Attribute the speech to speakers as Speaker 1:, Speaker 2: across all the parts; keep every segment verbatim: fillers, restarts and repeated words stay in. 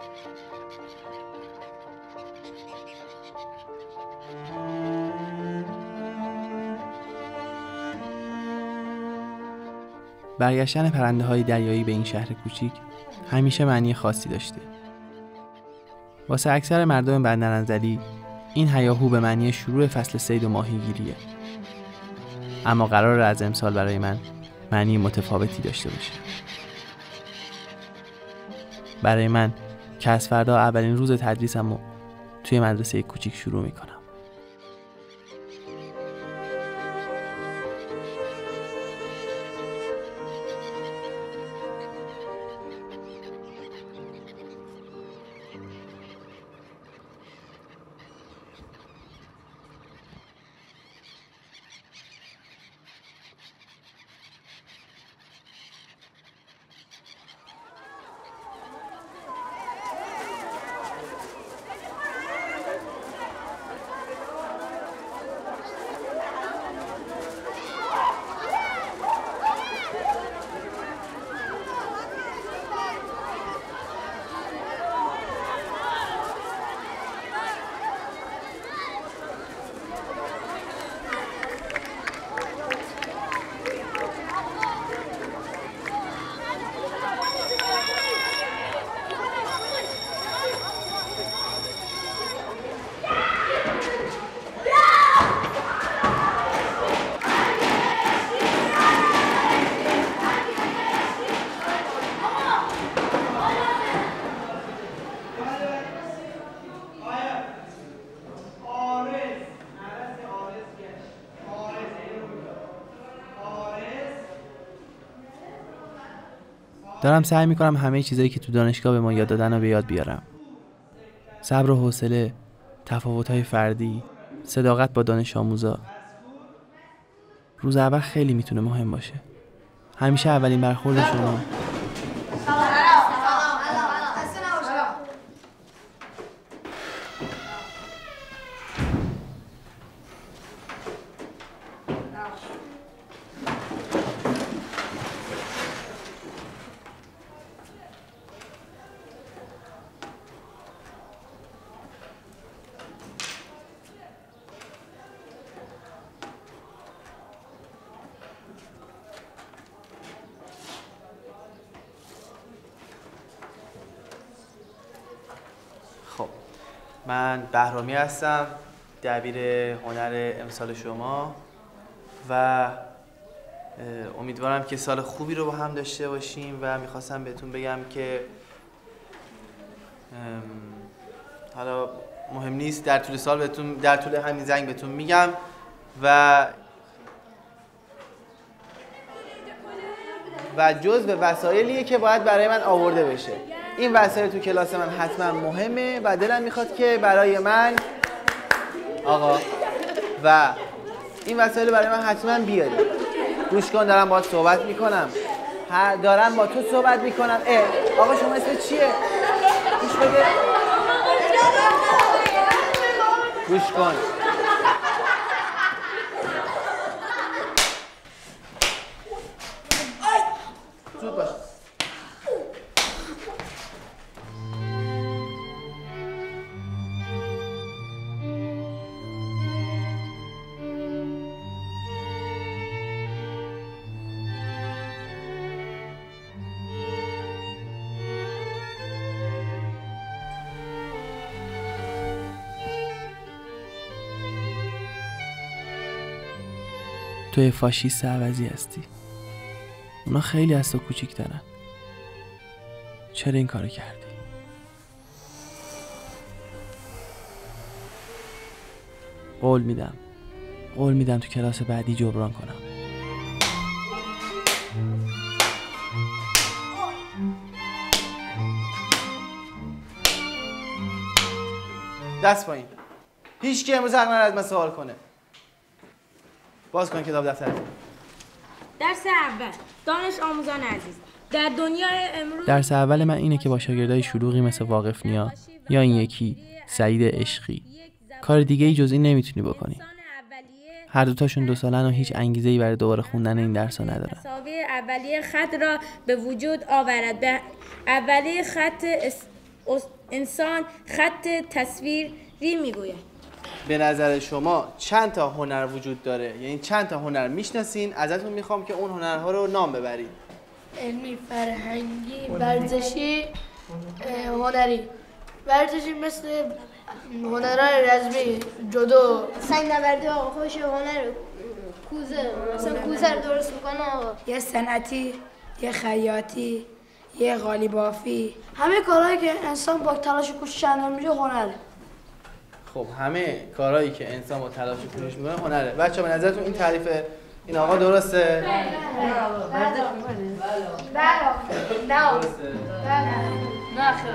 Speaker 1: برگشتن پرنده های دریایی به این شهر کوچیک همیشه معنی خاصی داشته. واسه اکثر مردم بندرانزلی این هیاهو به معنی شروع فصل صید و ماهیگیریه. اما قراره از امسال برای من معنی متفاوتی داشته باشه. برای من که از فردا اولین روز تدریسمو توی مدرسه کوچیک شروع میکنم. دارم سعی میکنم همه چیزایی که تو دانشگاه به ما یاد دادن رو به یاد بیارم. صبر و حوصله، تفاوت‌های فردی، صداقت با دانش آموزا. روز اول خیلی میتونه مهم باشه. همیشه اولین برخورد شما من بهرامی هستم، دبیر هنر امسال شما و امیدوارم که سال خوبی رو با هم داشته باشیم و میخواستم بهتون بگم که حالا مهم نیست در طول سال بهتون در طول همین زنگ بهتون میگم و و جزء وسایلیه که باید برای من آورده بشه. این وسایل تو کلاس من حتما مهمه و دلم میخواد که برای من آقا و این وسایل برای من حتما بیاری. گوش کن، دارم باهات صحبت میکنم. هر دارم با تو صحبت میکنم. اه آقا شما اسمت چیه؟ گوش بده. گوش کن. زود باش. توی فاشیست عوضی هستی. اونا خیلی از تو کوچیک‌ترن. چرا این کارو کردی؟ قول میدم قول میدم تو کلاس بعدی جبران کنم. دست پایین. هیچ کی امروز حق نداره از من سوال کنه. باز کن کتاب دفتر.
Speaker 2: درس اول، دانش آموزان عزیز، در دنیای امروز
Speaker 1: درس اول من اینه که با شاگردای شلوغی مثل واقف نیا یا این یکی سعید عشقی کار دیگه ای جز این نمیتونی بکنی. هر دوتاشون دو سالن و هیچ انگیزه‌ای برای دوباره خوندن این درس‌ها ندارن.
Speaker 2: مساوی اولیه خط را به وجود آورد. به اولیه خط اس... انسان خط تصویری میگوید.
Speaker 1: به نظر شما چند تا هنر وجود داره؟ یعنی چند تا هنر میشناسین؟ ازتون میخوام که اون هنرها رو نام ببرید.
Speaker 3: علمی، فرهنگی، ورزشی، هنری. ورزشی مثل هنرهای رزمی، جودو،
Speaker 4: سنگ نوردی آقا خوش، هنر کوزه، مثلا کوزه رو درست میکنه آقا.
Speaker 3: یه صنعتی، یه خیاطی، یه قالی بافی. همه کارهایی که انسان با تلاش و کوشش انجام میده هنره.
Speaker 1: خب همه کارهایی که انسان با تلاش و کوشش میکنه هنره. بچه‌ها به نظرتون این تعریف این آقا درسته؟
Speaker 3: ورزش میکنه؟ بله. نه.
Speaker 1: درسته؟
Speaker 3: نه خیر.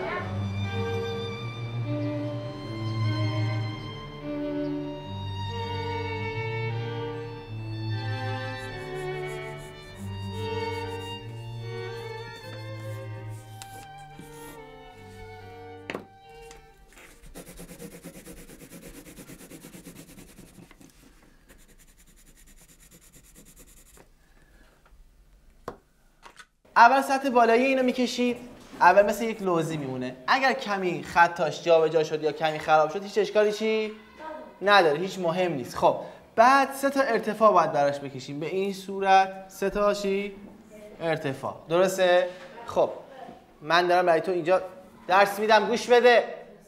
Speaker 1: اول سطح بالایی اینو میکشید، اول مثل یک لوزی میمونه. اگر کمی خطاش جابجا شد یا کمی خراب شد هیچ اشکالی چی نداره، هیچ مهم نیست. خب بعد سه تا ارتفاع باید براش بکشیم، به این صورت سه تا چی ارتفاع. درسته؟ خب من دارم برای تو اینجا درس میدم، گوش بده.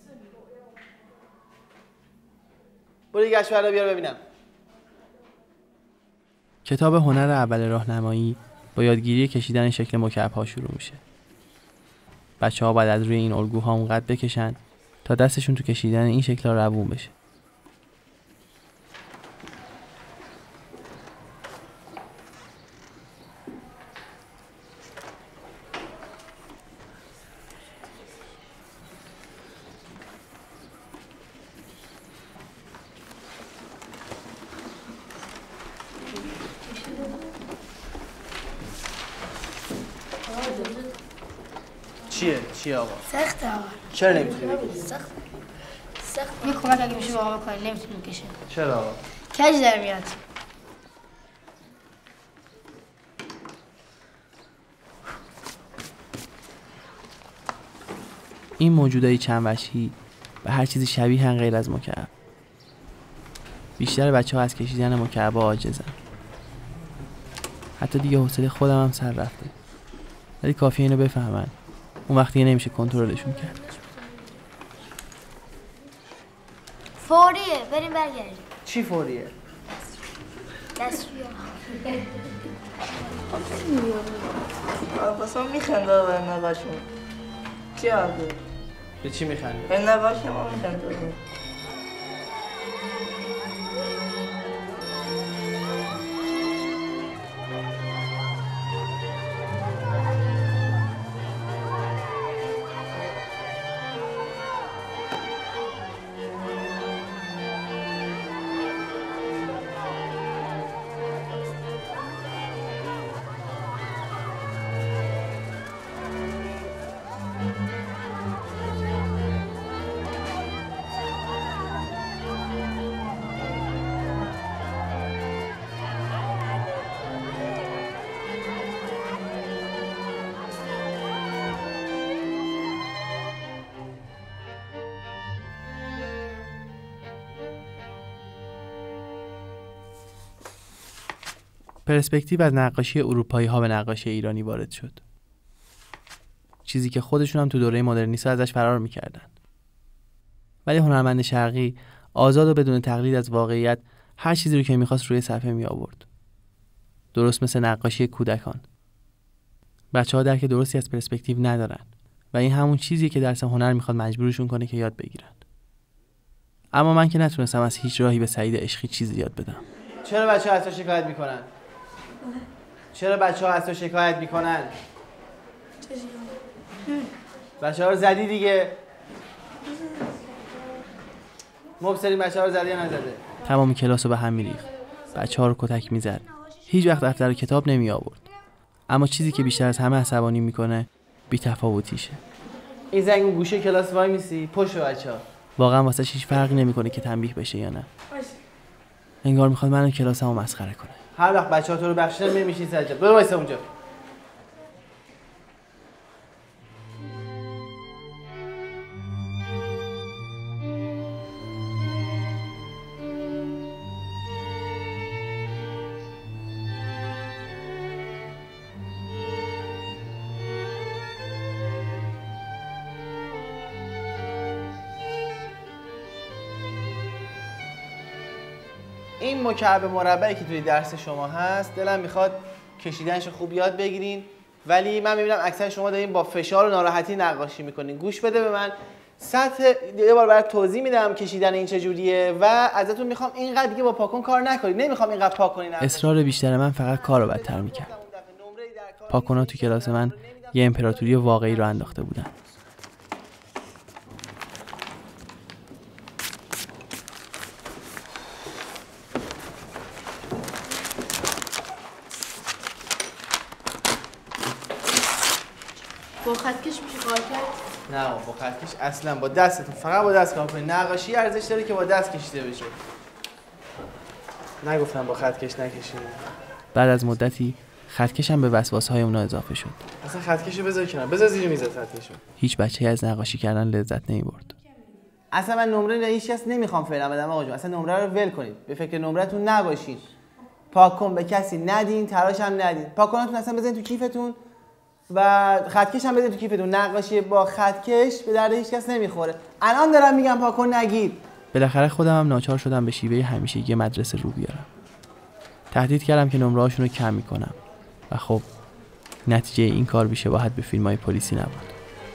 Speaker 1: برو یه گشت برا بیار ببینم.
Speaker 5: کتاب هنر اول راهنمایی با یادگیری کشیدن شکل مکعب‌ها شروع میشه. بچه‌ها باید از روی این الگوها اونقدر بکشن تا دستشون تو کشیدن این شکل‌ها روون بشه.
Speaker 1: چیه؟ چیه آقا؟
Speaker 3: سخته آقا.
Speaker 1: چرا نمیتونی بکشی؟
Speaker 3: سخت. سخت. یه کمک اگه میشه آقا بکنه نمیتونه بکشه.
Speaker 1: چرا آقا؟
Speaker 3: کج در میاد.
Speaker 5: این موجودای چند وجهی به هر چیزی شبیهن غیر از مکعب. بیشتر بچه‌ها از کشیدن مکعب‌ها عاجزن. حتی دیگه حوصله خودم هم سر رفته. ولی کافیه اینو بفهمن. اون وقتی نمیشه کنترلشون کرد.
Speaker 4: فوریه، بریم برگردیم.
Speaker 1: چی فوریه؟
Speaker 4: دستشویی.
Speaker 6: باسم میخنده به نقاشم. چی آده؟
Speaker 1: به چی میخندی؟
Speaker 6: به نقاشم هم میخنده.
Speaker 5: پرسپکتیو از نقاشی اروپایی ها به نقاشی ایرانی وارد شد. چیزی که خودشون هم تو دوره مدرنیسم ازش فرار میکردن. ولی هنرمند شرقی آزاد و بدون تقلید از واقعیت هر چیزی رو که میخواست روی صفحه می آورد. درست مثل نقاشی کودکان. بچه‌ها درک درستی از پرسپکتیو ندارن و این همون چیزیه که درس هنر میخواد مجبورشون کنه که یاد بگیرن. اما من که نتونستم از هیچ راهی به سعید عشقی چیزی یاد بدم.
Speaker 1: چرا بچه‌ها از تو شکایت میکنن؟ چرا بچه‌ها از تو شکایت میکنن؟ بچه‌ها رو زدی دیگه. مبصرین بچه‌ها رو زدی یا نزده؟
Speaker 5: تمام کلاس رو به هم میریخت. بچه‌ها رو کتک میزد. هیچ وقت دفتر کتاب نمی آورد. اما چیزی که بیشتر از همه عصبانی میکنه بی‌تفاوتیشه.
Speaker 1: این زنگ اون گوشه کلاس وای میسی پشت بچه‌ها.
Speaker 5: واقعا واسه هیچ فرقی نمیکنه که تنبیه بشه یا نه. انگار میخواد منو کلاسمو مسخره کنه.
Speaker 1: هر وقت بچه‌ها تو رو بخشیدن میمیشی سجاد. برو وایسا اونجا. این مکعب مربعی که توی درس شما هست دلم میخواد کشیدنش خوب یاد بگیرین، ولی من میبینم اکثر شما دارین با فشار و ناراحتی نقاشی میکنین. گوش بده به من، سطح یه بار برات توضیح میدم کشیدن این چجوریه و ازتون میخوام اینقدر دیگه با پاکن کار نکنید. نمیخوام اینقدر پاک کنین.
Speaker 5: اصرار بیشتر من فقط کارو بدتر میکرد. پاکونا تو کلاس من یه امپراتوری واقعی رو انداخته بودن.
Speaker 3: با خطکش میشه کار کرد؟
Speaker 1: نه با خطکش اصلا، با دستتون، فقط با دست کار کنید. نقاشی ارزش داره که با دست کشیده بشه. نگفتم با خطکش نکشید.
Speaker 5: بعد از مدتی خطکشم به وسواسه‌های اونا اضافه شد.
Speaker 1: اصلا خطکشو بذار کنار، بذار زیر میز خطکشو.
Speaker 5: هیچ بچه‌ای از نقاشی کردن لذت نمی‌برد.
Speaker 1: اصلا من نمره نه هیچ کس نمیخوام فعلا بدم آقا جون. اصلا نمره رو ول کنید. به فکر نمرهتون نباشین. پاکن به کسی ندین، تراش هم ندین. پاکناتون اصلا بزنید تو کیفتون و خطکش هم بزنید تو کیفتون. نقاشی با خطکش به درد هیچ کس نمیخوره. الان دارم میگم پاکن نگید.
Speaker 5: بالاخره خودم هم ناچار شدم به شیوه همیشگی مدرسه رو بیارم. تهدید کردم که نمره‌هاشون رو کم میکنم و خب نتیجه این کار بی‌شباهت به فیلم‌های پلیسی نبود.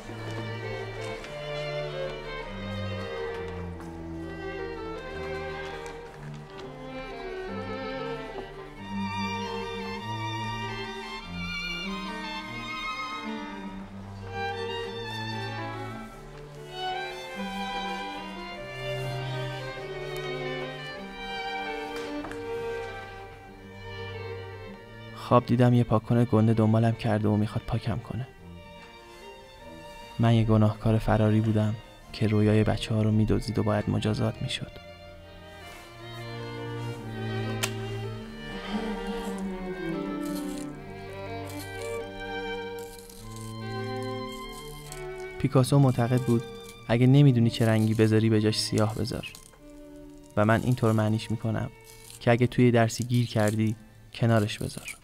Speaker 5: خواب دیدم یه پاکن گنده دنبالم کرده و میخواد پاکم کنه. من یه گناهکار فراری بودم که رویای بچه ها رو میدزدید و باید مجازات میشد. پیکاسو معتقد بود اگه نمیدونی چه رنگی بذاری به جاش سیاه بذار. و من اینطور معنیش میکنم که اگه توی درسی گیر کردی کنارش بذار.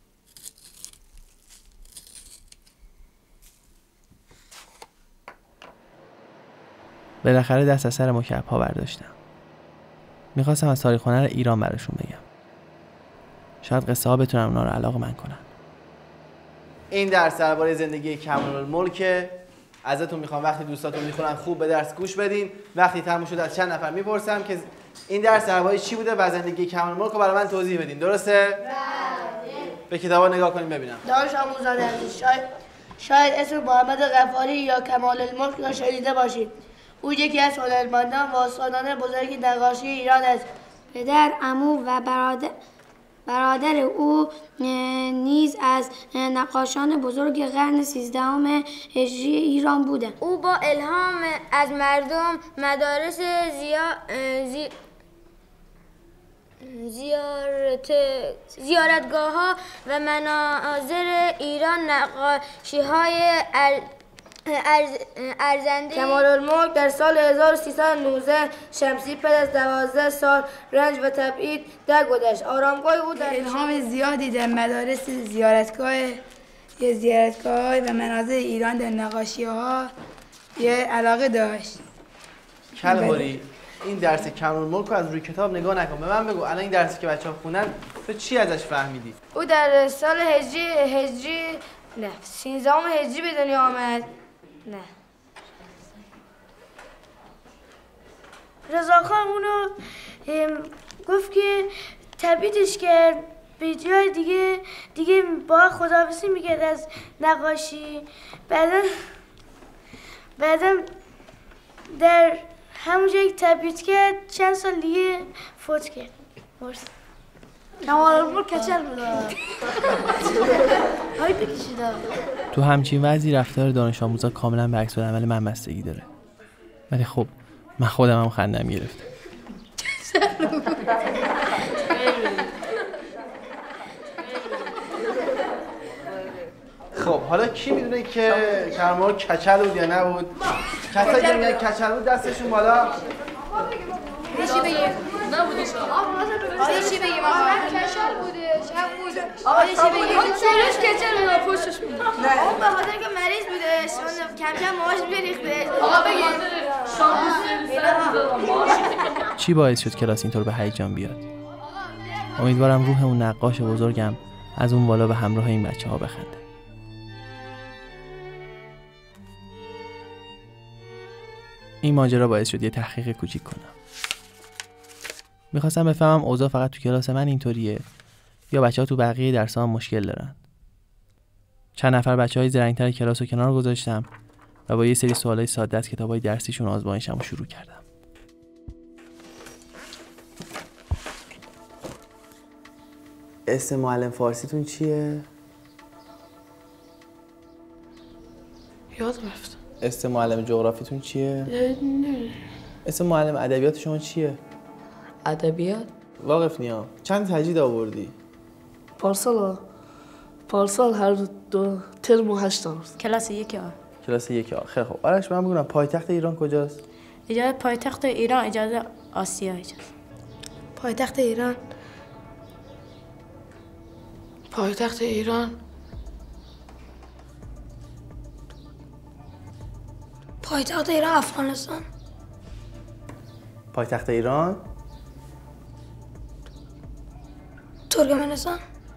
Speaker 5: بالاخره دست از سر مکعب ها برداشتم. میخواستم از تاریخ هنر ایران براشون بگم. شاید قصه ها بتونم اونا رو علاقه‌مند کنن.
Speaker 1: این درس درباره زندگی کمال‌الملک. ازتون میخوام وقتی دوستاتون میخونن خوب به درس گوش بدین. وقتی تموم شد از چند نفر میپرسم که این درس درباره چی بوده و زندگی کمال‌الملک رو برای من توضیح بدین. درسته؟ بله. به کتابا نگاه کنیم ببینم.
Speaker 3: دانش آموزان عزیز، شاید شاید اسم محمد غفاری یا کمال‌الملک را شنیده باشید. او یکی از هنرمندان و استادان بزرگ نقاشی ایران است.
Speaker 7: پدر، عمو و برادر برادر او نیز از نقاشان بزرگ قرن سیزدهم هجری ایران بودند.
Speaker 2: او با الهام از مردم مدارس زیا... زی... زیارت... زیارتگاه ها و مناظر ایران نقاشی های ال... ارز... ارزنده
Speaker 3: کمال‌الملک در سال هزار و سیصد و نوزده شمسی پس از دوازده سال رنج و تبعید درگذشت. آرامگاه او در الهام زیادی در مدارس زیارتگاه یا زیارتگاه و مناظر ایران در نقاشی ها یه علاقه داشت.
Speaker 1: کلهوری این درس کمال‌الملک رو از روی کتاب نگاه نکن. به من بگو الان این درسی که بچه‌ها خوندن تو چی ازش فهمیدی؟
Speaker 3: او در سال هجری هجری نه سیزدهم هجری به دنیا آمد. نه رضاخان اونو گفت که تبعیدش کرد به جای دیگه دیگه با خداحافظی میکرد از نقاشی. بعدا بعدا در همون جایی تبعید کرد چند سال دیگه فوت کرد. مرسی. کمال‌الملک کچل بود. های بکشیده.
Speaker 5: تو همچین وضعی رفتار دانش آموزا کاملا به عکس العمل من بستگی داره. ولی خب من خودم هم خندم گرفته.
Speaker 1: خب حالا کی میدونه که کمال‌الملک کچل بود یا نبود؟ کسایی که میگن کچل بود دستشون بالا.
Speaker 4: چی بگیم؟ نبودش. آقا چی بگیم آقا؟ کچل بودش. هم بود. آقا چی بگیم؟ چرش کچل بود پشتش بود. نه. آقا به خاطر که مریض بودش. اون کم کم ماهاش بریخته. آقا بگیم.
Speaker 5: چی باعث شد کلاس اینطور به هیجان بیاد؟ امیدوارم روح اون نقاش بزرگم از اون بالا به همراه این بچه ها بخنده. این ماجرا باعث شد یه تحقیق کوچیک کنم. میخواستم بفهمم اوضاع فقط تو کلاس من اینطوریه یا بچه ها تو بقیه درس‌ها هم مشکل دارن. چند نفر بچه های زرنگ‌تر کلاس رو کنار گذاشتم و با یه سری سوالای ساده از کتابای درسیشون آزمایشم رو شروع کردم.
Speaker 1: اسم معلم فارسیتون چیه؟
Speaker 6: یاد رفت.
Speaker 1: اسم معلم جغرافیتون چیه؟
Speaker 6: نه.
Speaker 1: اسم معلم ادبیات شما چیه؟
Speaker 6: ادبیات؟
Speaker 1: واقف نیا. چند تجدید آوردی؟
Speaker 6: پارسال پارسال هر دو ترم و هشت آورد.
Speaker 2: کلاس یک آ.
Speaker 1: کلاس یک آ. خیلی خوب. آرش من بگم پایتخت ایران کجاست؟
Speaker 2: اجازه پایتخت ایران اجازه آسیا اجازه.
Speaker 3: پایتخت ایران
Speaker 6: پایتخت ایران
Speaker 7: پایتخت ایران افغانستان.
Speaker 1: پایتخت ایران
Speaker 7: ترکمنستان.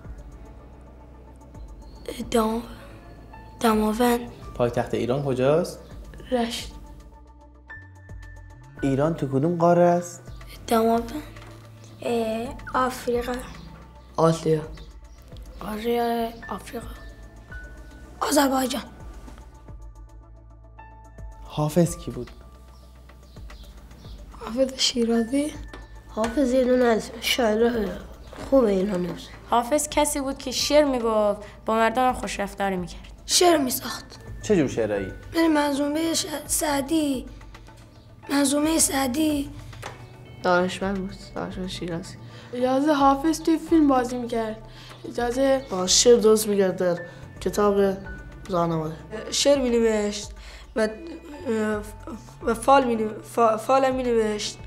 Speaker 7: دام دماوند.
Speaker 1: پایتخت ایران کجاست؟
Speaker 6: رشت.
Speaker 1: ایران تو کدوم قاره است؟
Speaker 7: دماوند. آفریقا.
Speaker 6: آسیا.
Speaker 7: آره آفریقا. آذربایجان.
Speaker 1: حافظ کی بود؟
Speaker 3: حافظ شیرازی.
Speaker 8: حافظ یه دونه از شاعر خوب ایرانی است.
Speaker 2: حافظ کسی بود که شعر میگفت با مردم خوش رفتاری میکرد.
Speaker 7: شعر میساخت.
Speaker 1: چه جور شعرایی؟
Speaker 7: من منظومه ش... سعدی منظومه سعدی.
Speaker 6: دانشمند بود. دانشمند شیرازی.
Speaker 3: اجازه حافظ توی فیلم بازی میکرد. اجازه
Speaker 6: با شعر درست میکرد در کتاب راهنمایی.
Speaker 3: شعر مینوشت و و فال می فال می نوشت.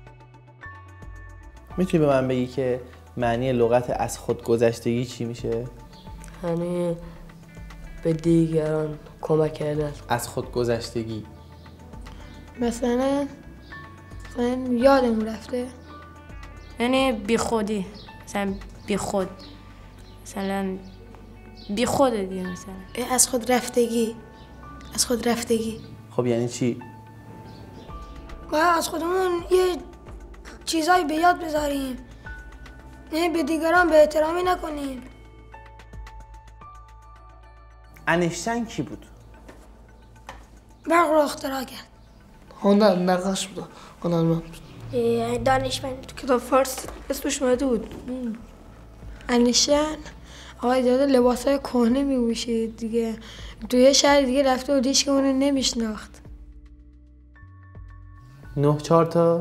Speaker 1: میتونی به من بگی که معنی لغت از خودگذشتگی چی میشه؟
Speaker 6: یعنی به دیگران کمک کردن.
Speaker 1: از خودگذشتگی
Speaker 3: مثلا مثلا یادم رفته.
Speaker 2: یعنی بی خودی، مثلا بی خود، مثلا بی خود دیگه، مثلا
Speaker 3: از خود رفتگی از خود رفتگی.
Speaker 1: خب یعنی چی؟
Speaker 7: باید از خودمون یه چیزایی به یاد بذاریم، نه به دیگران به احترامی نکنیم.
Speaker 1: انیشتین کی بود؟
Speaker 7: برق رو اختراع کرد.
Speaker 6: هنر نقاش بود. هنرمند بود.
Speaker 7: دانشمند.
Speaker 3: تو کتاب فارسی اسمش اومده بود. انیشتین آقای داده لباسای کهنه میپوشید دیگه. توی شهر دیگه رفته بود هیچ که اونو نمیشناخت.
Speaker 1: نه چهار تا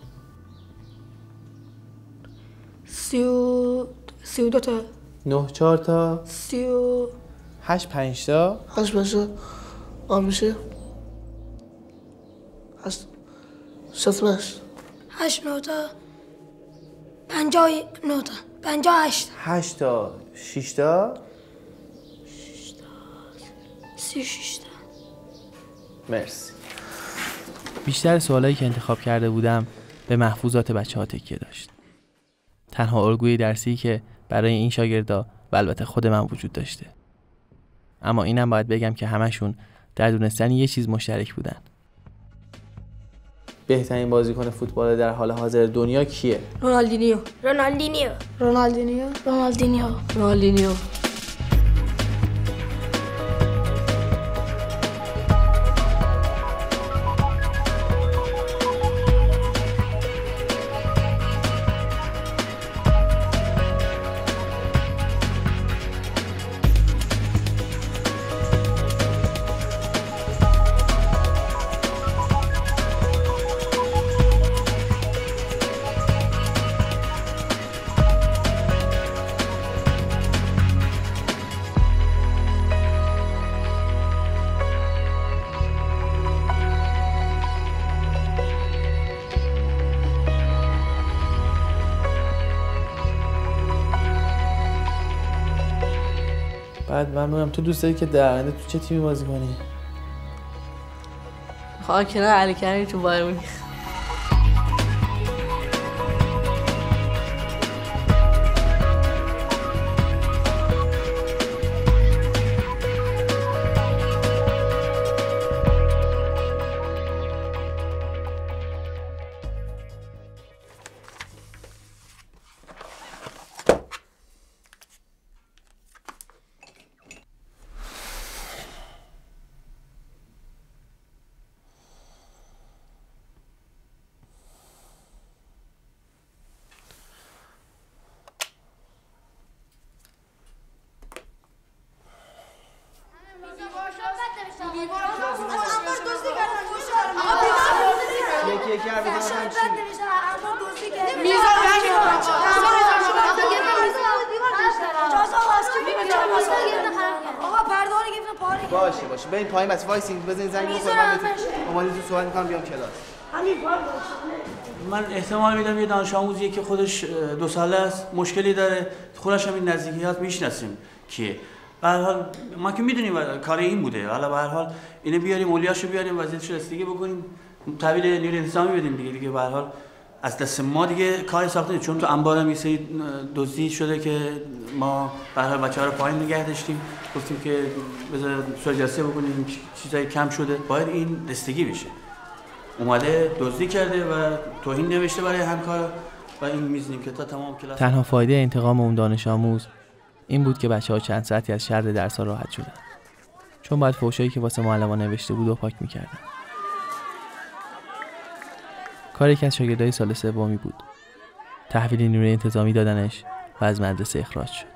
Speaker 3: سی و سی و دو تا
Speaker 1: نه چهار تا
Speaker 3: سی و
Speaker 1: هشت پنج تا
Speaker 6: هشت باشه آن میشه هشت شست هشت
Speaker 7: هشت نه تا پنجاه نه تا پنجاه هشت
Speaker 1: هشت تا شش تا
Speaker 7: سی و شش تا.
Speaker 1: مرسی.
Speaker 5: بیشتر سوالایی که انتخاب کرده بودم به محفوظات بچه ها تکیه داشت. تنها الگوی درسی که برای این شاگردا و البته خود من وجود داشته. اما اینم باید بگم که همشون در دونستن یه چیز مشترک بودن.
Speaker 1: بهترین بازیکن فوتبال در حال حاضر دنیا کیه؟
Speaker 3: رونالدینیو
Speaker 7: رونالدینیو
Speaker 3: رونالدینیو
Speaker 7: رونالدینیو
Speaker 6: رونالدینیو.
Speaker 1: بعد من میگم تو دوست داری که در آینده تو چه تیمی بازی کنی؟
Speaker 6: خواهر کنار علی کریمی تو بایر مونیخ.
Speaker 1: باشه باشه برید پایین بس وایسین بزنید زنگ بخورم من با مالیتون صحبت می‌کنم بیام کلاس.
Speaker 9: من احتمال میدم یه دانش آموزیه که خودش دو ساله است، مشکلی داره، خودش هم این نزدیکیات میشناسیم که به هر حال ما که میدونیم کار این بوده، حالا به هر حال اینو بیاریم اولیاشو بیاریم وضعیتش رسیدگی بکنیم، تحویل نیروی انتظامی بدیم دیگه دیگه به هر حال از دست ما دیگه کاری ساخته نیست، چون تو انبار هم یه سری دزدی شده که ما به هر حال بچه‌ها رو پایین نگه داشتیم، گفتیم که بذار سوجاسی بکنیم چیزای کم شده، باید این رسیدگی بشه. اومده دزدی کرده و توهین نوشته برای همکار و این میزنیم که تا تمام کلاس.
Speaker 5: تنها فایده انتقام اون دانش آموز این بود که بچه‌ها چند ساعتی از شر درس‌ها راحت شدن، چون بعد فحشایی که واسه معلم‌ها نوشته بود و پاک می‌کردن. کار یکی از شاگردای سال سومی بود. تحویل نیروی انتظامی دادنش و از مدرسه اخراج شد.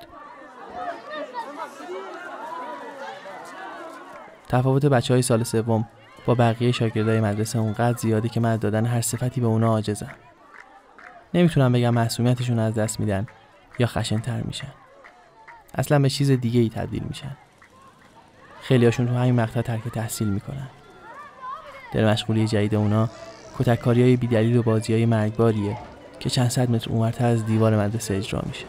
Speaker 5: تفاوت بچه‌های سال سوم با بقیه شاگردای مدرسه اونقدر زیاده که من از دادن هر صفتی به اونا عاجزم. نمیتونم بگم معصومیتشون از دست میدن یا خشن‌تر میشن. اصلا به چیز دیگه ای تبدیل میشن. خیلیاشون تو همین مقطع ترک تحصیل میکنن. در مشغولی جدید اونا کتککاریای بی‌دلیل و بازیای مرگباریه که چند صد متر اونورتر از دیوار مدرسه اجرا میشه.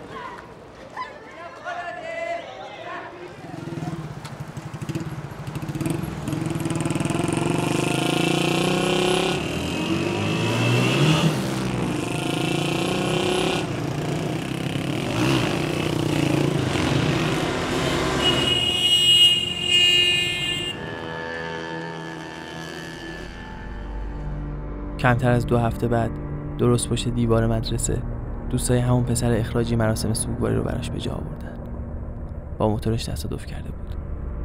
Speaker 5: کمتر از دو هفته بعد درست پشت دیوار مدرسه دوستای همون پسر اخراجی مراسم سوگواری رو براش به جا آوردن. با موتورش تصادف کرده بود.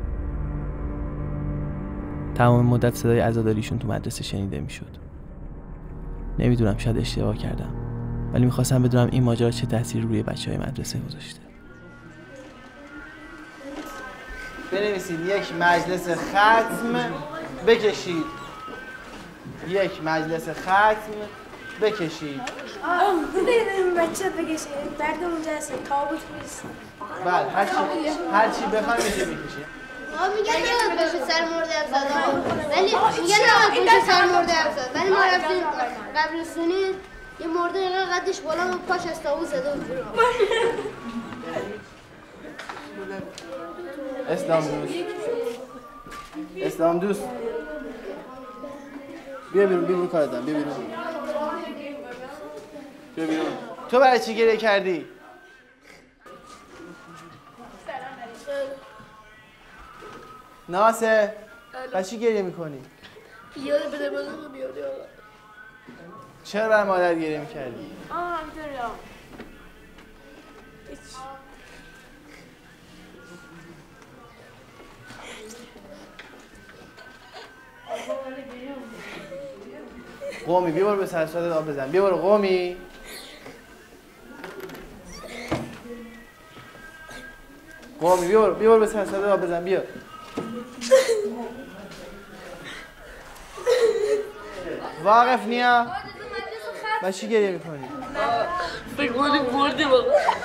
Speaker 5: تمام مدت صدای عزاداریشون تو مدرسه شنیده میشد. نمیدونم شاید اشتباه کردم، ولی میخواستم بدونم این ماجرا چه تأثیری روی بچهای مدرسه گذاشته.
Speaker 1: بنویسید یک مجلس ختم بکشید. یک مجلس ختم بکشید.
Speaker 3: آه بچه بکشید. درد اونجا هست. تابوت نیست.
Speaker 1: بله هر چی هر چی بخوام میشه بکشید.
Speaker 4: ما میگن نه پشت سر مرده افزاد. ولی میگن نه پشت سر مرده افزاد. ولی ما رفتیم قبرستونی یه مرده اینقدر قدش بالا و پاش از تابوت زده بود.
Speaker 1: اسلام دوست. اسلام دوست. بیا بیرون بیا بیرون کار دارم بیا بیرون بیا بیرون. تو برای چی گریه کردی؟ ناسه برای چی گریه میکنی؟
Speaker 8: یاد بده بازم بیاد یاد.
Speaker 1: چرا برای مادر گریه میکردی؟
Speaker 8: آه همینطوری ها.
Speaker 1: قومی بیا برو به سر صورتت آب بزن. بیا برو قومی. قومی بیا برو بیا برو به سر صورتت آب بزن. بیا. واقف نیا. با چی گریه میکنی؟
Speaker 8: فکر کنی بردی بابا.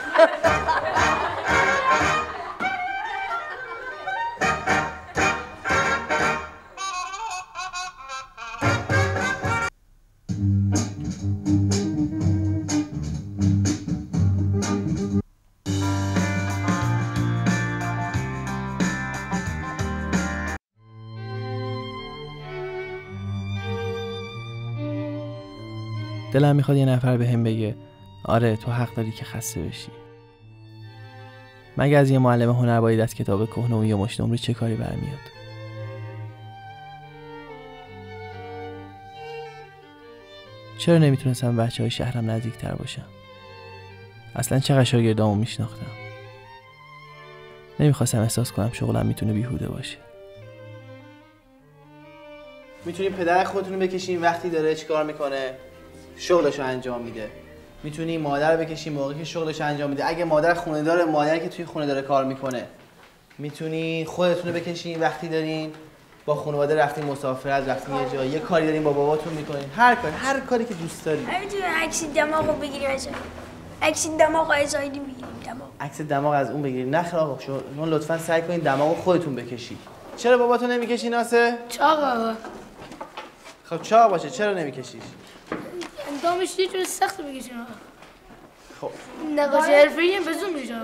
Speaker 5: دلم میخواد یه نفر به هم بگه آره تو حق داری که خسته بشی. مگه از یه معلم هنر باید از کتاب کهنه و یه مشت نمره چه کاری برمیاد؟ چرا نمیتونستم بچه های شهرم نزدیک تر باشم؟ اصلا چقدر شاگردامو میشناختم. نمیخواستم احساس کنم شغلم میتونه بیهوده باشه.
Speaker 1: میتونین پدر خودتون رو بکشین وقتی داره چیکار میکنه شغلش رو انجام میده. میتونی مادر رو بکشین موقعی که شغلش رو انجام میده. اگه مادر خونه داره مادری که توی خونه داره کار میکنه. میتونی خودتون رو بکشین وقتی دارین با خانواده رفتین مسافرت، رفتین یه جایی، یه کاری دارین با باباتون میکنین. هر کاری هر کاری که دوست دارین.
Speaker 3: میتونی عکس دماغو بگیری بچه. عکس دماغ از آیدی میگیریم دماغ.
Speaker 1: عکس دماغ از اون بگیرید. نخیر آقا شما لطفاً سعی کنین دماغو خودتون بکشید. چرا باباتو نمیکشی ناسه؟
Speaker 6: چاقه.
Speaker 1: خب چاق باشه چرا نمیکشیش؟
Speaker 6: اندامش یه جور سخت بکشیم.
Speaker 1: خب
Speaker 6: نقاشی حرفه‌ای به زوم میشه.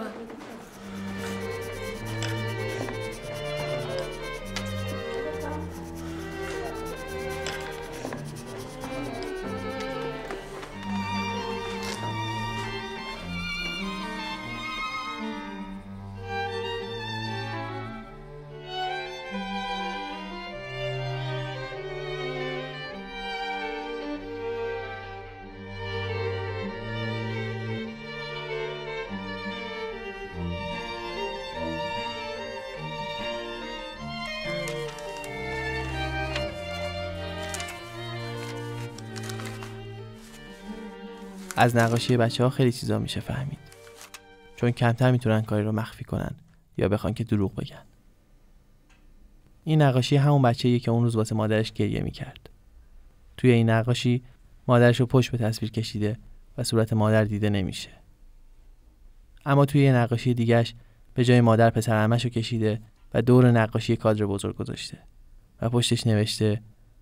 Speaker 5: از نقاشی بچه ها خیلی چیزا میشه فهمید، چون کمتر میتونن کاری رو مخفی کنن یا بخوان که دروغ بگن. این نقاشی همون بچه‌ایه که اون روز واسه مادرش گریه میکرد. توی این نقاشی مادرش رو پشت به تصویر کشیده و صورت مادر دیده نمیشه. اما توی یه نقاشی دیگه‌اش به جای مادر پسر عمه‌ش رو کشیده و دور نقاشی کادر بزرگ گذاشته و پشتش نوشته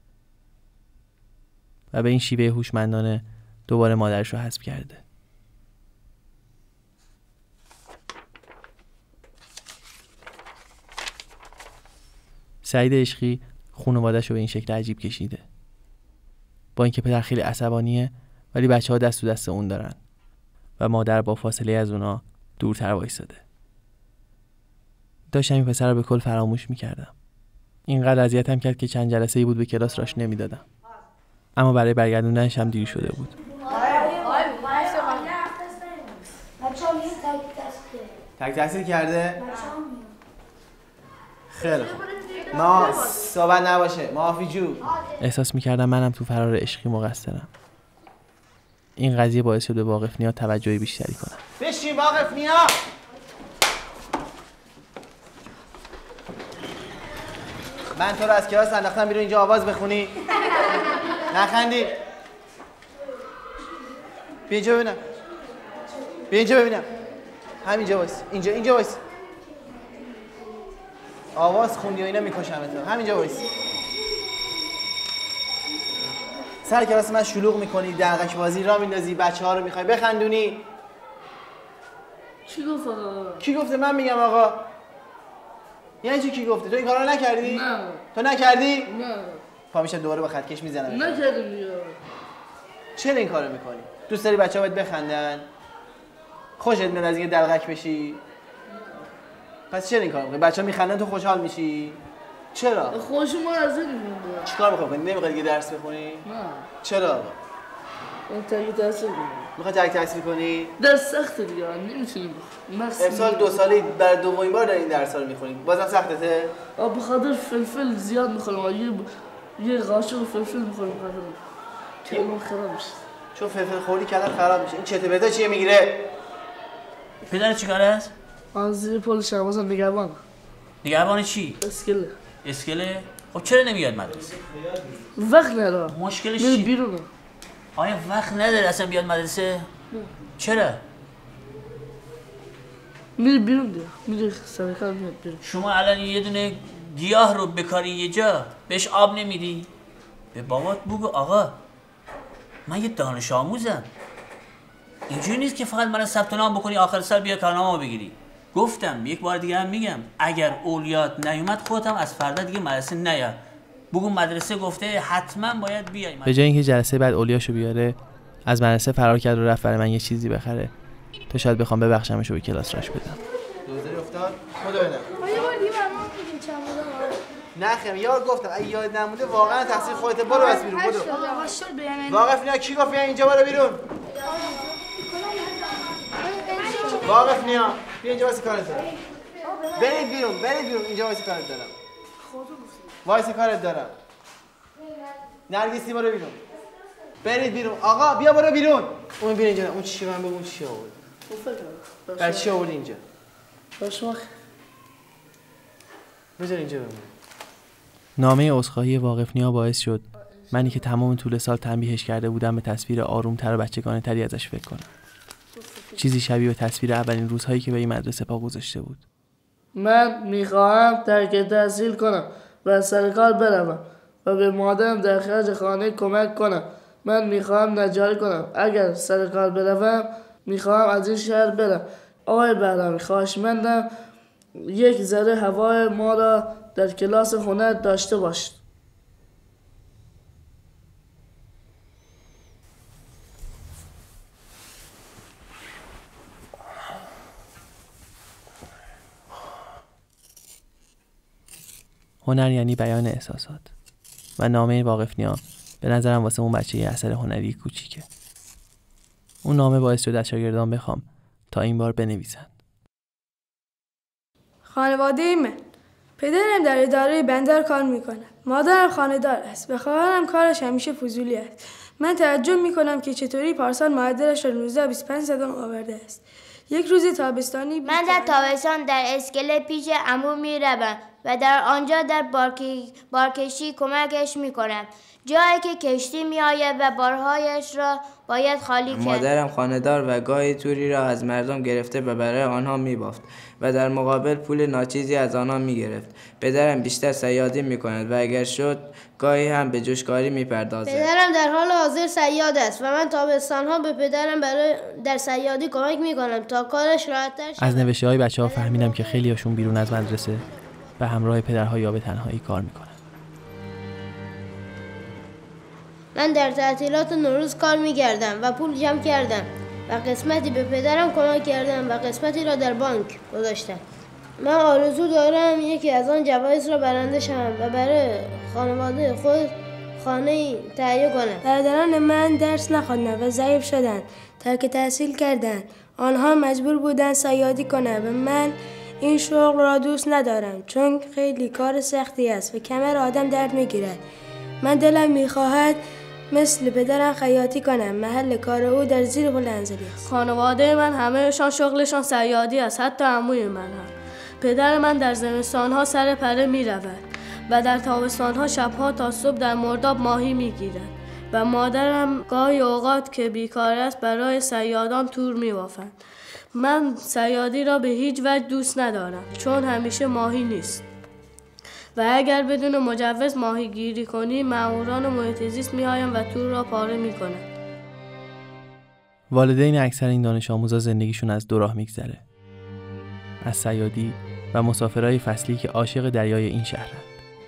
Speaker 5: و به این شیوه هوشمندانه دوباره مادرش رو حذف کرده. سعید عشقی خانواده‌اش رو به این شکل عجیب کشیده. با اینکه پدر خیلی عصبانیه ولی بچه‌ها دست تو دست اون دارن و مادر با فاصله از اونا دورتر وایساده. داشتم این پسر رو به کل فراموش می‌کردم. اینقدر اذیتم کرد که چند جلسه‌ای بود به کلاس راش نمیدادم. اما برای برگردوندنش هم دیر شده بود.
Speaker 1: تک تحصیل کرده؟ خیلی خوب. ما صحبت نباشه. معافی جو.
Speaker 5: احساس می‌کردم منم تو فرار عشقی مقصرم. این قضیه باعث شد به واقف نیا توجه بیشتری کنم.
Speaker 1: بشین واقف نیا. من تو رو از کلاس انداختم بیرون اینجا آواز بخونی. نخندی. بیا اینجا ببینم. بیا اینجا ببینم. همینجا وایس. اینجا اینجا وایس. آواز خوندی و اینا میکشمت. همینجا وایس. سر کلاس من شلوغ میکنی، دلغک بازی را میندازی، بچه‌ها رو میخوای بخندونی.
Speaker 6: چی گفت آقا؟
Speaker 1: کی گفته؟ من میگم آقا. یعنی چی کی گفته؟ تو این کارا رو نکردی؟
Speaker 6: نه.
Speaker 1: تو نکردی؟
Speaker 6: نه.
Speaker 1: پا میشه دوباره با خطکش میزنم.
Speaker 6: نکردم دیگه.
Speaker 1: چرا این کارو میکنی؟ دوست داری بچه‌ها بهت بخندن؟ خوشت میاد از اینکه دلغک بشی؟ پس چرا این کارو میکنی؟ بچه‌ها میخندن تو خوشحال میشی؟ چرا؟
Speaker 6: خوشم از این میاد.
Speaker 1: چیکار میخوای کنی؟ نمیخوای دیگه درس بخونی؟
Speaker 6: نه.
Speaker 1: چرا؟
Speaker 6: اون تاگی تحصیل کنی.
Speaker 1: میخوای ترک تحصیل کنی؟
Speaker 6: درس سخته دیگه. نمیتونیم.
Speaker 1: امسال دو سالی برای دومین بار داری این درس‌ها رو میخونی. بازم سختته؟
Speaker 6: آ بخاطر فلفل زیاد میخورم. یه یه قاشق فلفل میخورم بخاطر. کلام خراب میشه.
Speaker 1: چون فلفل خوری کلام خراب میشه. این چته بده چیه میگیره؟
Speaker 9: پدر چیکار است؟
Speaker 6: من زیر پل شهباز نگهبان.
Speaker 9: نگهبان چی؟
Speaker 6: اسکله.
Speaker 9: اسکله؟ خب چرا نمیاد مدرسه؟
Speaker 6: وقت نداره.
Speaker 9: مشکلش
Speaker 6: میره
Speaker 9: چی؟
Speaker 6: بیرونه.
Speaker 9: آیا وقت نداره اصلا بیاد مدرسه؟ چرا؟
Speaker 6: میره بیرون دیگه. میره سر کار میاد بیرون.
Speaker 9: شما الان یه دونه گیاه رو بکاری یه جا بهش آب نمیدی؟ به بابات بگو آقا من یه دانش آموزم. اینجوری نیست که فقط من ثبت نام بکنی آخر سال بیا کارنامه بگیری. گفتم یک بار دیگه هم میگم اگر اولیات نیومد خودت هم از فردا دیگه مدرسه نیا. بگو مدرسه گفته حتما باید بیای.
Speaker 5: به جای اینکه جلسه بعد اولیاشو بیاره از مدرسه فرار کرد و رفت برای من یه چیزی بخره تا شاید بخوام ببخشمش و به کلاس راش بدم.
Speaker 1: دوزاری افتاد؟ خدا بدم.
Speaker 3: یه بار دیگه برام میگین چند
Speaker 1: نه خیر یاد گفتم اگه یاد نمونده واقعا تقصیر خودت. برو بس بیرون برو. واقف نیا کی گفت اینجا برو بیرون. واقف نیا بیا اینجا واسه کارت دارم. برید بیرون برید بیرون اینجا واسه کارت دارم. واسه کارت دارم. نرگسی برو بیرون. برید بیرون. آقا بیا برو بیرون. اون بیا اینجا. اون چی من بگم اون چی آورد؟ برای چی آورد اینجا؟
Speaker 6: باش ما
Speaker 1: بذار اینجا بمونه.
Speaker 5: نامه عذرخواهی واقف نیا باعث شد منی که تمام طول سال تنبیهش کرده بودم به تصویر آرومتر و بچگانه تری ازش فکر کنم. چیزی شبیه به تصویر اولین روزهایی که به این مدرسه پا گذاشته بود.
Speaker 6: من میخواهم ترک تحصیل کنم و سر کار بروم و به مادرم در خرج خانه کمک کنم. من میخواهم نجاری کنم. اگر سر کار بروم میخواهم از این شهر برم. آقای بهرامی خواهشمندم یک ذره هوای ما را در کلاس هنر داشته باشید.
Speaker 5: هنر یعنی بیان احساسات و نامه واقف نیا به نظرم واسه اون بچه یه اثر هنری کوچیکه. اون نامه باعث شد از شاگردان بخوام تا این بار بنویسن.
Speaker 2: خانواده من، پدرم در اداره بندر کار میکنه. مادرم خانه‌دار است و خواهرم کارش همیشه فضولی است. من تعجب میکنم که چطوری پارسال معدلش را نوزده و بیست و پنج صدم آورده است. یک روز تابستانی
Speaker 3: من در تابستان در اسکله پیش عمو میروم و در آنجا در بارکی بارکشی کمکش میکنم. جایی که کشتی میآید و بارهایش را باید خالی کرد.
Speaker 10: مادرم خانه‌دار و گاهی توری را از مردم گرفته و برای آنها میبافت و در مقابل پول ناچیزی از آنها میگرفت. پدرم بیشتر صیادی میکند و اگر شد گاهی هم به جوشکاری میپردازد.
Speaker 8: پدرم در حال حاضر صیاد است و من تابستانها به پدرم برای در صیادی کمک میکنم تا کارش راحت‌تر شود.
Speaker 5: از نوشته های بچه ها فهمیدم که خیلی هاشون بیرون از مدرسه و همراه پدرها یا به تنهایی کار میکنن.
Speaker 8: من در تعطیلات نوروز کار می‌کردم و پول جمع کردم و قسمتی به پدرم کمک کردم و قسمتی را در بانک گذاشتم. من آرزو دارم یکی از آن جوایز را برنده شوم و برای خانواده خود خانه‌ای تهیه کنم.
Speaker 2: برادران من درس نخواندند و ضعیف شدند. ترک تحصیل کردند. آنها مجبور بودند صیادی کنند و من این شغل را دوست ندارم چون خیلی کار سختی است و کمر آدم درد می‌گیرد. من دلم می‌خواهد مثل پدرم خیاطی کنم. محل کار او در زیر بلندزلی است.
Speaker 6: خانواده من همهشان شغلشان صیادی است، حتی عموی من هم. پدر من در زمستانها سر پره می رود و در تابستانها شبها تا صبح در مرداب ماهی می گیرد و مادرم گاهی اوقات که بیکار است برای صیادان تور می بافند. من صیادی را به هیچ وجه دوست ندارم چون همیشه ماهی نیست و اگر بدون مجوز ماهی گیری کنی ماموران محیط زیست میآیند و تور را پاره میکنند.
Speaker 5: والدین اکثر این دانش آموزا زندگیشون از دو راه میگذره. از صیادی و مسافرای فصلی که عاشق دریای این شهرند.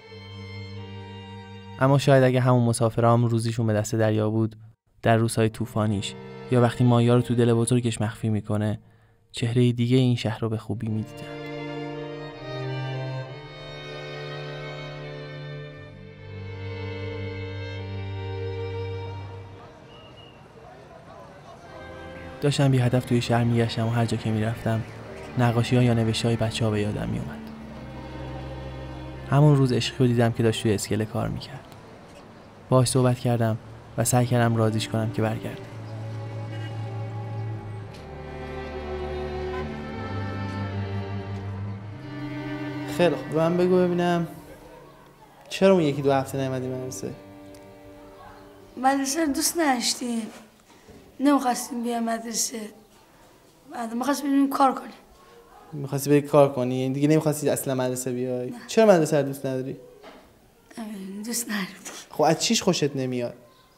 Speaker 5: اما شاید اگه همون مسافرام روزیشون به دست دریا بود، در روزهای طوفانیش یا وقتی ماهی‌ها رو تو دل بزرگش مخفی میکنه، چهره دیگه این شهر رو به خوبی میدیدن. داشتم بی هدف توی شهر میگشتم و هر جا که میرفتم نقاشی ها یا نوشته های بچه ها به یادم میومد. همون روز عشقی رو دیدم که داشت توی اسکله کار میکرد. باهاش صحبت کردم و سعی کردم راضیش کنم که برگرده.
Speaker 1: خیلی خوب، من بگو ببینم چرا اون یکی دو هفته نیومدی مدرسه؟
Speaker 2: مدرسه دوست نداشتیم، نمیخواستیم بیام مدرسه، بعد میخواستیم بریم کار کنیم.
Speaker 1: میخواستی بری کار کنی؟ یعنی دیگه نمیخواستی اصلا مدرسه بیای؟ نه. چرا مدرسه رو دوست نداری؟
Speaker 2: دوست ندارم.
Speaker 1: خب از چیش خوشت نمیاد؟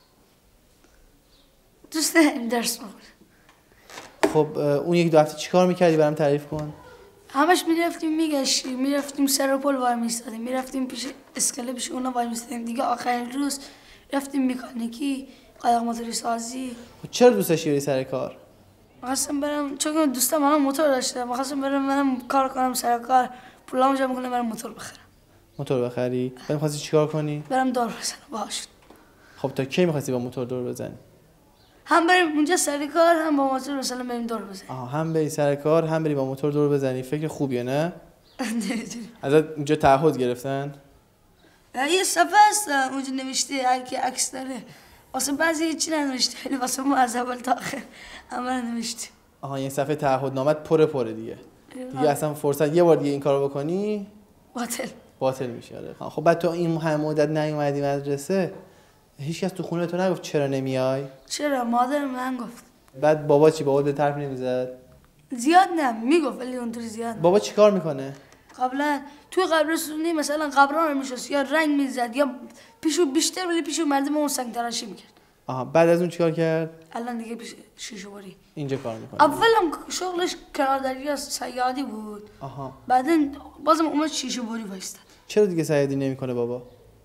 Speaker 2: دوست ندارم درس بخونم.
Speaker 1: خب اون یک دو هفته چیکار میکردی برام تعریف کن؟
Speaker 2: همش میرفتیم میگشتیم، میرفتیم سر پل وای میستادیم، میرفتیم پیش اسکله پیش اونا وای میستادیم. دیگه آخرین روز رفتیم مکانیکی، قایق موتوری سازی.
Speaker 1: خب چرا دوست داشتی بری سر کار؟
Speaker 2: می‌خواستم برم چون دوستم منم موتور داشته، می‌خواستم برم منم کار کنم سر کار، پولامو جمع کنم برم موتور بخرم.
Speaker 1: موتور بخری؟ بعد می‌خواستی چیکار کنی؟
Speaker 2: برم دور بزنم باهاش.
Speaker 1: خب تا کی می‌خواستی با موتور دور بزنی؟
Speaker 2: هم بریم اونجا سر کار، هم با موتور مثلا بریم دور بزنیم.
Speaker 1: آها، هم بری سر کار، هم بری با موتور دور بزنی. فکر خوبیه نه؟ ازت اینجا تعهد گرفتن؟
Speaker 2: یه صفحه هست اونجا نوشته اگه عکس داره. واسه بعضی هیچی ننوشته، ولی واسه ما از اول تا آخر همه نوشته.
Speaker 1: آها، این صفحه تعهدنامت پره پره دیگه. دیگه اصلا فرصت یه بار دیگه این کارو بکنی
Speaker 2: باطل
Speaker 1: باطل میشه. آره. خب بعد تو این همه مدت نیومدی مدرسه، هیچکس تو خونه تو نگفت چرا نمیای؟
Speaker 2: چرا؟ مادر من گفت.
Speaker 1: بعد بابا چی؟ بابا به طرف نمیزد؟
Speaker 2: زیاد نه، میگفت ولی اونطوری زیاد نه.
Speaker 1: بابا چیکار میکنه؟
Speaker 3: قبلا توی قبرستونی مثلا قبران رو میشست یا رنگ میزد یا پیشو بیشتر ولی پیشو مردم اون سنگ تراشی میکرد.
Speaker 1: آها بعد از اون چیکار کرد؟
Speaker 3: الان دیگه پیش شیشه باری
Speaker 1: اینجا کار میکنه.
Speaker 3: اولم شغلش کنارداری صیادی بود.
Speaker 1: آها
Speaker 3: بعدن بازم اومد شیشه باری وایستاد.
Speaker 1: چرا دیگه صیادی نمیکنه بابا؟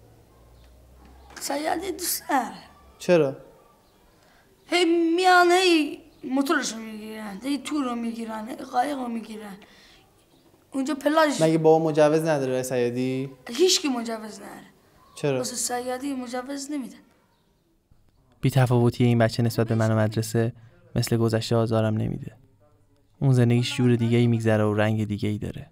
Speaker 3: صیادی دوست نداره.
Speaker 1: چرا؟
Speaker 3: هی میان هی موتورش رو میگیرن، هی تور رو میگیرن، هی قایق رو میگیرن. اونجا پلاژ
Speaker 1: مگه بابا مجوز نداره صیادی؟
Speaker 3: هیچ کی مجوز نداره.
Speaker 1: چرا؟
Speaker 3: واسه صیادی مجوز نمیدن.
Speaker 5: بی تفاوتی این بچه نسبت به من و مدرسه مثل گذشته آزارم نمیده. اون زندگیش جور دیگه ای میگذره و رنگ دیگه ای داره.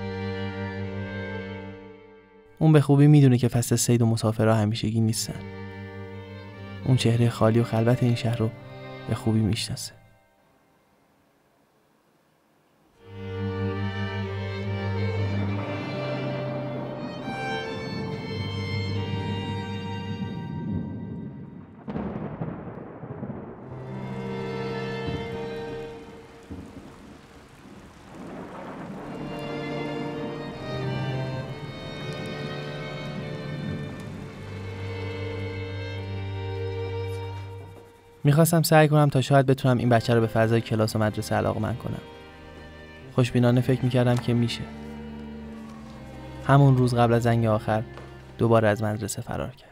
Speaker 5: اون به خوبی میدونه که فصل صید و مسافرها همیشگی نیستن. اون چهره خالی و خلوت این شهر رو به خوبی میشناسه. میخواستم سعی کنم تا شاید بتونم این بچه رو به فضای کلاس و مدرسه علاقه‌مند کنم. خوشبینانه فکر میکردم که میشه. همون روز قبل از زنگ آخر دوباره از مدرسه فرار کرد.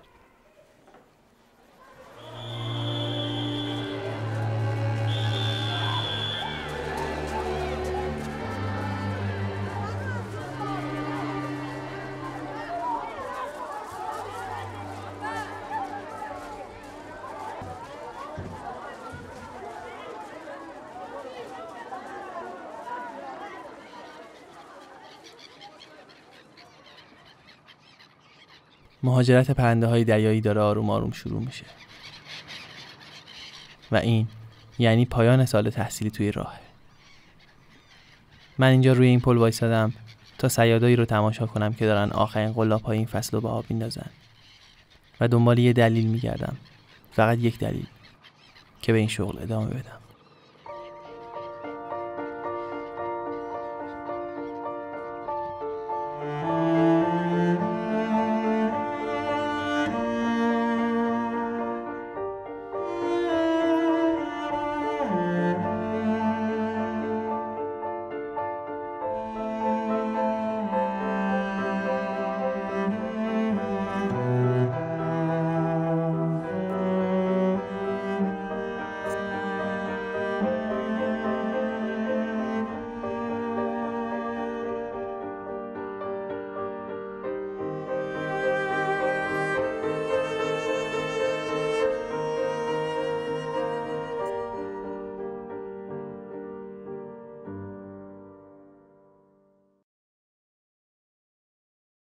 Speaker 5: مهاجرت پرنده های دریایی داره آروم آروم شروع میشه و این یعنی پایان سال تحصیلی توی راهه. من اینجا روی این پل وایسادم تا صیادایی رو تماشا کنم که دارن آخرین قلاب‌های این فصل رو به آب میندازن و دنبال یه دلیل میگردم، فقط یک دلیل که به این شغل ادامه بدم.